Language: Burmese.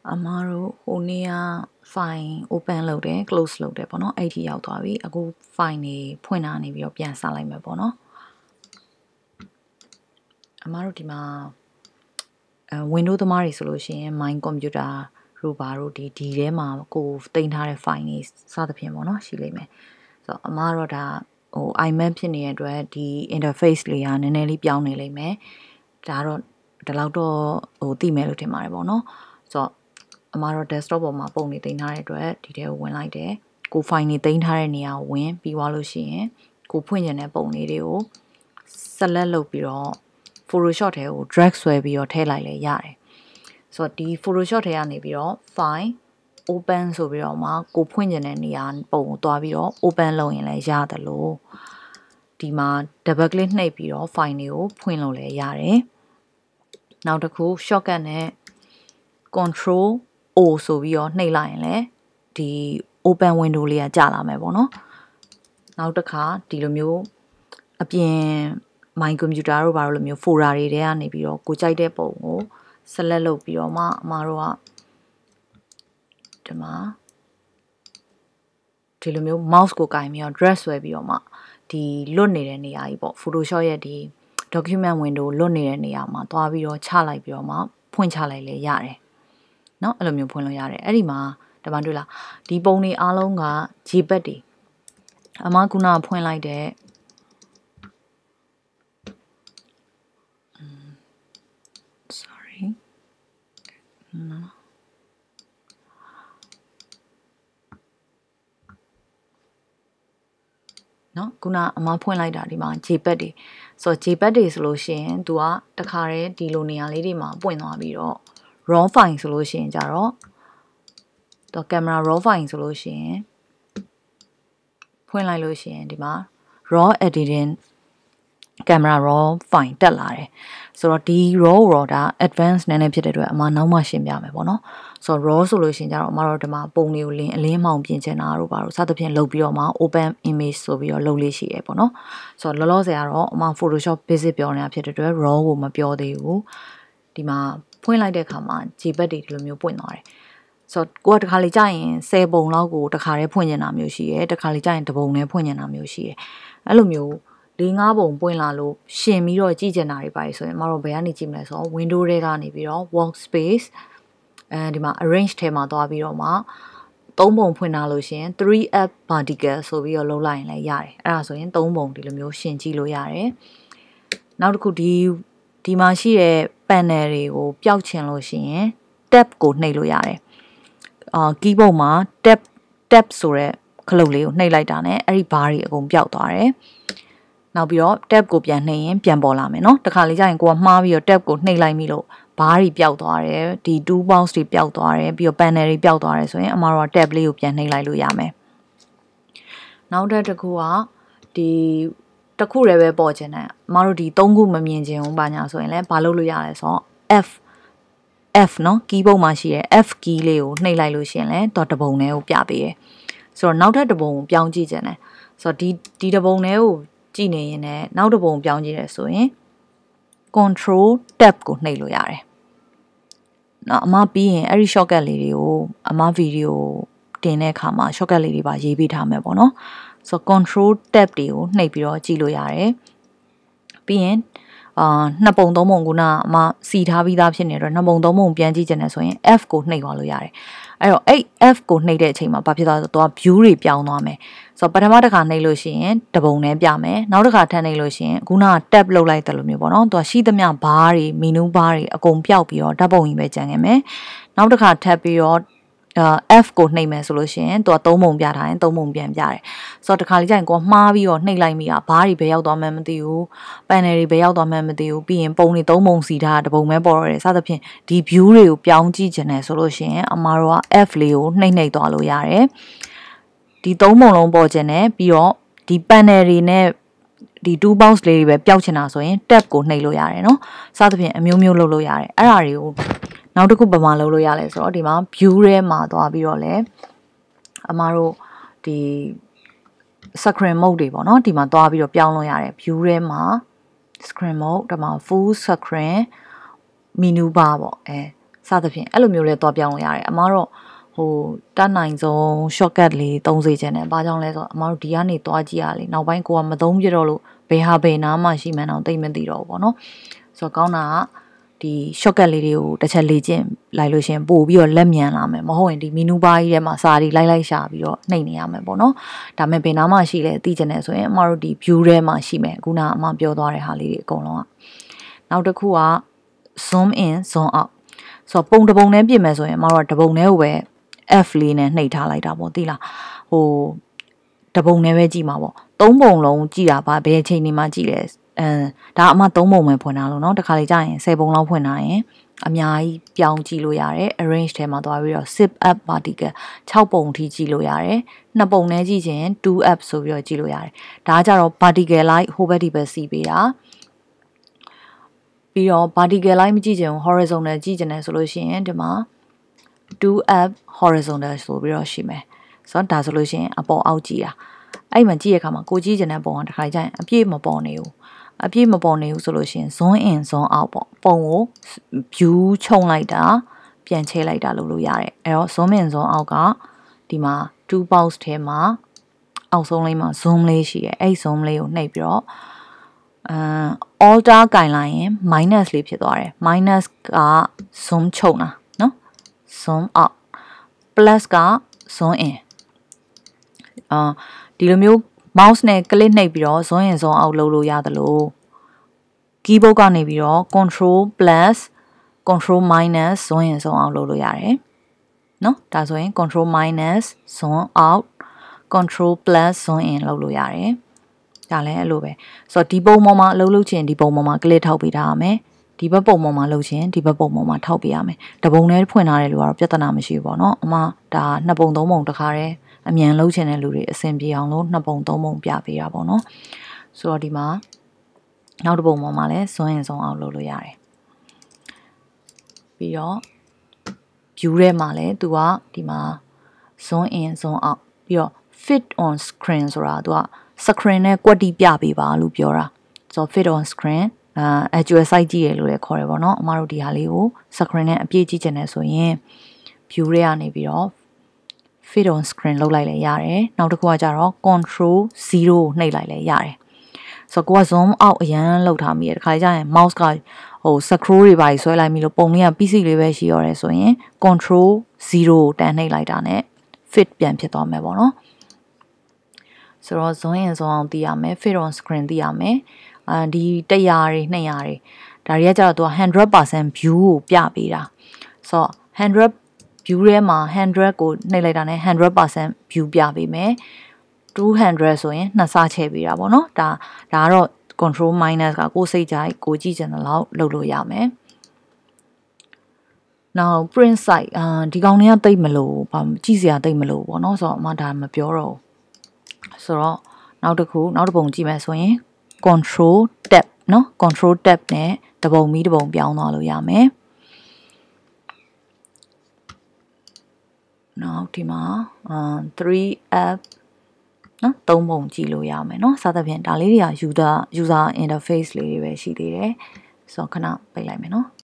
အမားတို့ဟိုနေ့က file open လုပ်တယ် close လုပ်တယ်ပေါ့နော်အဲ့ဒီရောက်သွားပြီအခု file နေဖွင့်တာနေပြီးတော့ပြန်စလိုက်မယ်ပေါ့နော်အမားတို့ဒီမှာWindows သမားတွေဆိုလို့ရှိရင် My Computer တို့ဘာတို့ဒီထဲမှာကိုတင်ထားတဲ့ file တွေစသဖြင့်ပေါ့နော်ရှိလိမ့်မယ်ဆိုတော့အမားတော့ဒါဟို iMac ဖြစ်နေတဲ့အတွက်ဒီ interface လေးကနည်းနည်းလေးပြောင်းနေလိမ့်မယ်ဒါတော့ဒီလောက်တော့ဟိုသိမယ်လို့ထင်ပါတယ်ပေါ့နော်ဆိုတော့အမားတော့ desktop ပေါ်မှာပုံနေတင်ထားတဲ့အတွက်ဒီထဲကိုဝင်လိုက်တယ်ကို file နေတင်ထားတဲ့နေရာကိုဝင်ပြီးသွားလို့ရှိရင်ကိုဖွင့်ကျင်တဲ့ပုံလေးတွေကို select လုပ်ပြီးတော့ Photoshop ထဲကို drag ဆွဲပြီးတော့ထည့်လိုက်လဲရတယ်ဆိုတော့ဒီ Photoshop ထဲကနေပြီးတော့ file open ဆိုပြီးတော့မှကိုဖွင့်ကျင်တဲ့နေရာပုံကိုတွားပြီးတော့ open လုပ်ရင်လည်းရတယ်လို့ဒီမှာ double click နှိပ်ပြီးတော့ file တွေကိုဖွင့်လို့လည်းရတယ်နောက်တစ်ခု shortcut နဲ့ control O ဆိုပြီးတော့နှိပ်လိုက်ရင်လည်းဒီ open window လေးကကြာလာမယ်ပေါ့နော်နောက်တစ်ခါဒီလိုမျိုးအပြင် My Computer တို့ဘာလို့လိုမျိုး folder တွေထဲကနေပြီးတော့ကိုကြိုက်တဲ့ပုံကို select လုပ်ပြီးတော့မှအမားတို့ကဒီမှာဒီလိုမျိုး mouse ကိုကင်ပြီးတော့ drag ဆွဲပြီးတော့မှဒီလွတ်နေတဲ့နေရာကြီးပေါ့ Photoshop ရဲ့ဒီ document window လွတ်နေတဲ့နေရာမှာတွားပြီးတော့ချလိုက်ပြီးတော့မှဖွင့်ချလိုက်လေရတယ်เนาะအဲ့လိုမျိုးဖွင့်လို့ရတယ်အဲ့ဒီမှာဒီမှာတွေ့လားဒီပုံတွေအားလုံးက JPEG တွေအမားခုနဖွင့်လိုက်တဲ့sorry နော်ခုနအမဖွင့်လိုက်တာဒီမှာ JPEG တွေဆိုတော့ JPEG တွေဆိုလို့ရှိရင် तू ကတခါတည်းဒီလိုနေရာလေးတွေမှာပွင့်သွားပြီးတော့ raw file ဆိုလို့ရှိရင်ကြတော့တော့ camera raw file ဆိုလို့ရှိရင်ဖွင့်လိုက်လို့ရှိရင်ဒီမှာ raw editing camera raw file တက်လာတယ်ဆိုတော့ဒီ raw ဒါ advanced နည်းနည်းဖြစ်တဲ့အတွက်အမနောက်မှရှင်းပြမယ်ပေါ့နော်ဆိုတော့ raw ဆိုလို့ရှိရင်ကြတော့အမတို့ဒီမှာပုံတွေကိုအလင်းမှောင်ပြင်ချင်တာတို့ဘာလို့စသဖြင့်လုပ်ပြီးတော့မှ open image ဆိုပြီးတော့လုပ်လေးရှိရပေါ့နော်ဆိုတော့လောလောဆယ်ကတော့အမ Photoshop basic ပြောနေတာဖြစ်တဲ့အတွက် raw ကိုမပြောသေးဘူးဒီမှာဖွင့်လိုက်တဲ့အခါမှာ JPEG တွေဒီလိုမျိုးပွင့်သွားတယ်ဆိုတော့ကိုကတခါလေကြာရင်10ပုံလောက်ကိုတခါတည်းဖွင့်နေတာမျိုးရှိရဲတခါလေကြာရင်တစ်ပုံနဲ့ဖွင့်နေတာမျိုးရှိရဲအဲ့လိုမျိုး4-5ပုံပွင့်လာလို့ရှင်ပြီးတော့ကြည့်ကျင်တာတွေပါဆိုရင်မတော်ဘယ်ကနေကြည့်မလဲဆိုတော့ window တွေကနေပြီးတော့ workspace ဒီမှာ arrange ထဲမှာသွားပြီးတော့မှ3ပုံဖွင့်ထားလို့ရှင် 3F vertical ဆိုပြီးတော့လုပ်လိုက်ရင်လည်းရတယ်အဲ့ဒါဆိုရင်3ပုံဒီလိုမျိုးရှင်ကြည့်လို့ရတယ်နောက်တစ်ခုဒီမှာရှိတဲ့ panel တွေကိုပျောက်ချင်လို့ရှိရင် tab ကိုနှိပ်လို့ရတယ်keyboard မှာ tab ဆိုတဲ့ခလုတ်လေးကိုနှိပ်လိုက်တာနဲ့အဲ့ဒီ bar တွေအကုန်ပျောက်သွားတယ်နောက်ပြီးတော့ tab ကိုပြန်နှိပ်ရင်ပြန်ပေါ်လာမယ်เนาะတခါလေးကျရင်ကိုကမှားပြီးတော့ tab ကိုနှိပ်လိုက်ပြီလို့ဘားတွေပျောက်သွားတယ်ဒီ two box တွေပျောက်သွားတယ်ပြီးတော့ panel တွေပျောက်သွားတယ်ဆိုရင်အမှားတော့ tab လေးကိုပြန်နှိပ်လိုက်လို့ရမယ်နောက်တစ်ခုကဒီတစ်ခုလည်းပဲပေါ်ခြင်းနဲ့အမှားတို့ဒီ3ခုမမြင်ခြင်းဘူးဘာညာဆိုရင်လည်းဘာလုပ်လို့ရလဲဆိုတော့ F เนาะ keyboard မှာရှိတဲ့ F key လေးကိုနှိပ်လိုက်လို့ရှိရင်လည်းတော့တပုံလေးကိုပြပေးရယ်ဆိုတော့နောက်ထပ်တပုံကိုပြောင်းကြည့်ခြင်းနဲ့ဆိုတော့ဒီတပုံလေးကိုကြည့်နေရင်လည်းနောက်တပုံပြောင်းကြည့်ရဆိုရင် control tab ကိုနှိပ်လို့ရတယ်နော်အမပြီးရင်အဲ့ဒီ shortcut လေးတွေကိုအမဗီဒီယိုတင်တဲ့အခါမှာ shortcut လေးတွေပါရေးပေးထားမယ်ပေါ့နော်ဆိုတော့ control tab တွေကိုနှိပ်ပြီးတော့ကြည့်လို့ရတယ်ပြီးရင်2ပုံ3ပုံကအမစီထားပြီးသားဖြစ်နေတဲ့အတွက်2ပုံ3ပုံပြန်ကြည့်ချင်တယ်ဆိုရင် F ကိုနှိပ်သွားလို့ရတယ်အဲ့တော့အဲ့ F ကိုနှိပ်တဲ့အချိန်မှာဘာဖြစ်သွားလဲဆိုတော့ view တွေပြောင်းသွားမယ်ဆိုတော့ပထမတစ်ခါနှိပ်လို့ရှိရင်တပုံနဲ့ပြမယ်နောက်တစ်ခါထပ်နှိပ်လို့ရှိရင်ခုနက tab လုပ်လိုက်တယ်လို့မျိုးပေါ့နော်သူကရှိသမျှဘားတွေ menu bar တွေအကုန်ပျောက်ပြီးတော့ဓာတ်ပုံကြီးပဲကျန်ခဲ့မယ်နောက်တစ်ခါထပ်ပြီးတော့ F ကိုနှိပ်မယ်ဆိုလို့ရှိရင်သူက3ပုံပြထားရင်3ပုံပြန်ပြတယ်ဆိုတော့တခါလေးကျရင်ကိုမှားပြီးတော့နှိပ်လိုက်မိတာဘားတွေဘယ်ရောက်သွားမှန်းမသိဘူး panel တွေဘယ်ရောက်သွားမှန်းမသိဘူးပြီးရင်ပုံတွေ3ပုံစီထားတပုံပဲပေါ်ရတယ်စသဖြင့်ဒီ view တွေကိုပြောင်းကြည့်ချင်တယ်ဆိုလို့ရှိရင်အမားတို့က F လေးကိုနှိပ်သွားလို့ရတယ်ဒီ3ပုံလုံးပေါ်ချင်တယ်ပြီးတော့ဒီ panel တွေနဲ့ဒီ2 box လေးတွေပဲပျောက်ချင်တာဆိုရင် tab ကိုနှိပ်လို့ရတယ်เนาะစသဖြင့်အမျိုးမျိုးလုပ်လို့ရတယ်အဲ့ဒါတွေကိုနောက်တစ်ခုဘာမှလုပ်လို့ရလဲဆိုတော့ဒီမှာ view ထဲမှာသွားပြီးတော့လဲအမားတို့ဒီ screen mode တွေပေါ့နော်ဒီမှာသွားပြီးတော့ပြောင်းလို့ရတယ် view ထဲမှာ screen mode ဒီမှာ full screen menu bar ပေါ့စသဖြင့်အဲ့လိုမျိုးလဲတော့ပြောင်းလို့ရတယ်အမားတော့ဟိုတတ်နိုင်ဆုံး shortcut လေးသုံးစေချင်တယ်ဘာကြောင့်လဲဆိုတော့အမားတို့ဒီကနေသွားကြည့်ရလေနောက်ပိုင်းကိုကမသုံးပြတော့လို့ဘယ်ဟာဘယ်နာမှရှိမှန်းတော့သိမသိတော့ဘူးပေါ့နော်ဆိုတော့ကောင်းတာကဒီ shortcut လေးတွေကိုတစ်ချက်လေ့ကျင့်လိုက်လို့ရှင်ပို့ပြီးတော့လက်မြန်လာမယ်မဟုတ်ရင်ဒီ menu bar ကြီးထဲမှာစာတွေလိုက်ရှာပြီးတော့နှိပ်နေရမယ်ပေါ့နော်ဒါပေမဲ့ဘယ်နာမှရှိလဲသိချင်တယ်ဆိုရင်အမားတို့ဒီ view ထဲမှာရှိမယ်ခုနကအမားပြောသွားတဲ့ဟာလေးတွေအကုန်လုံးကနောက်တစ်ခုက zoom in zoom out ဆိုတော့ပုံတစ်ပုံနဲ့ပြင်မယ်ဆိုရင်အမတို့ကတပုံနဲ့ကိုပဲ F လေးနဲ့နှိပ်ထားလိုက်တာပေါ့သိလားဟိုတပုံနဲ့ပဲကြည့်မှာပေါ့သုံးပုံလုံးကြည့်တာပါဘယ်အချိန်နေမှကြည့်လဲဒါအမသုံးပုံပဲဖွင့်ထားလို့เนาะတခါလေကြာရင်10ပုံလောက်ဖွင့်ထားရင်အများကြီးပြောင်းကြည့်လို့ရတယ် arrange ထဲမှာသွားပြီးတော့ zip up particle 6ပုံထိကြည့်လို့ရတယ်2ပုံနဲ့ကြည့်ရင် 2 up ဆိုပြီးတော့ကြည့်လို့ရတယ်ဒါကကြတော့ particle like ဟိုဘက်ဒီဘက်စီပေးတာပြီးတော့ vertical line မကြည့်ချင်ဘူး horizontal ကြည့်ချင်တယ်ဆိုလို့ရှိရင်ဒီမှာ 2 up horizontal ဆိုပြီးတော့ရှိမယ်ဆိုတော့ဒါဆိုလို့ရှိရင်အပေါ်အောက်ကြည့်တာအဲ့မှာကြည့်ရခါမှာကိုကြည့်ချင်တဲ့ပုံကတစ်ခါကျရင်အပြည့်မပေါ်နေဘူးအပြည့်မပေါ်နေဘူးဆိုလို့ရှိရင် zoom in zoom out ပေါ့ပုံကို view ခြုံလိုက်တာပြန်ချဲလိုက်တာလုပ်လို့ရတယ်အဲ့တော့ zoom in zoom out ကဒီမှာ2 box ထဲမှာအောက်ဆုံးလေးမှာ zoom လေးရှိတယ်အဲ့ zoom လေးကိုနှိပ်ပြီးတော့alter ကင်လိုက်ရင် minus လေးဖြစ်သွားတယ် minus က zoom ချုပ်တာเนาะ zoom out plus က zoom in ဒီလိုမျိုး mouse နဲ့ click နှိပ်ပြီးတော့ zoom in zoom out လုပ်လို့ရတယ်လို့ keyboard ကနေပြီးတော့ control plus control minus zoom in zoom out လုပ်လို့ရတယ်เนาะဒါဆိုရင် control minus zoom out control plus zoom in လုပ်လို့ရတယ်ဒါလည်းအဲ့လိုပဲဆိုတော့ဒီပုံပေါ်မှာအလုပ်လုပ်ချင်ဒီပုံပေါ်မှာ click ထောက်ပေးထားရမယ်ဒီဘက်ပုံပေါ်မှာလုပ်ချင်ဒီဘက်ပုံပေါ်မှာထောက်ပေးရမယ်တပုံနဲ့ဖွင့်ထားတဲ့လူကတော့ပြဿနာမရှိဘူးပေါ့နော်အမဒါနှစ်ပုံသုံးပုံတစ်ခါတည်းအမြန်လုပ်ချင်တဲ့လူတွေအဆင်ပြေအောင်လို့နှစ်ပုံသုံးပုံပြပေးတာပေါ့နော်ဆိုတော့ဒီမှာနောက်တစ်ပုံပေါ်မှာလည်းစွန်းရင်စွန်းအောင်လုပ်လို့ရတယ်ပြီးတော့ view ထဲမှာလည်းသူကဒီမှာစွန်း in စွန်း out ပြီးတော့ fit on screen ဆိုတာသူကscreen နဲ့ကွက်တီပြပေးပါလို့ပြောတာဆိုတော့ fit on screen actual site ကြည့်ရလို့လည်းခေါ်ရပါတော့အမတို့ဒီဟာလေးကို screen နဲ့အပြည့်ကြည့်ချင်တယ်ဆိုရင် view တွေကနေပြီးတော့ fit on screen လုပ်လိုက်လည်းရတယ်နောက်တစ်ခုကကြတော့ control 0နှိပ်လိုက်လည်းရတယ်ဆိုတော့ကိုက zoom out အရန်လောက်ထားမိရတခါကျရင် mouse ကဟို scroll တွေပါဆွဲလိုက်ပြီးလို့ပုံလေးက PC လေးပဲရှိရတယ်ဆိုရင် control 0တန်းနှိပ်လိုက်တာနဲ့ fit ပြန်ဖြစ်သွားမယ်ပေါ့နော်ဆိုတော့ zoom in zoom out သိရမယ် fit on screen သိရမယ်ဒီ100တွေ200တွေဒါတွေကကြတော့သူက 100% view ကိုပြပေးတာဆိုတော့100 view ထဲမှာ100ကိုနှိပ်လိုက်တာနဲ့ 100% view ပြပေးမယ်200ဆိုရင်နှစ်ဆချဲပေးတာပေါ့နော်ဒါကတော့ control minus ကကိုစိတ်ကြိုက်ကိုကြည့်ချင်တဲ့လောက်လုပ်လို့ရမယ် now print site ဒီကောင်တွေကတိတ်မလို့ဘာကြည့်စရာတိတ်မလို့ပေါ့နော်ဆိုတော့အမဒါမပြောတော့ဆိုတော့နောက်တစ်ပုံကြည့်မယ်ဆိုရင် control tab เนาะ control tab နဲ့တပုံပြီးတပုံပြောင်းသွားလို့ရမယ်နောက်ဒီမှာ3 app เนาะ3ပုံကြည့်လို့ရမယ်เนาะစသဖြင့်ဒါလေးတွေက user interface လေးတွေပဲရှိသေးတယ်ဆိုတော့ခဏပိတ်လိုက်မယ်เนาะ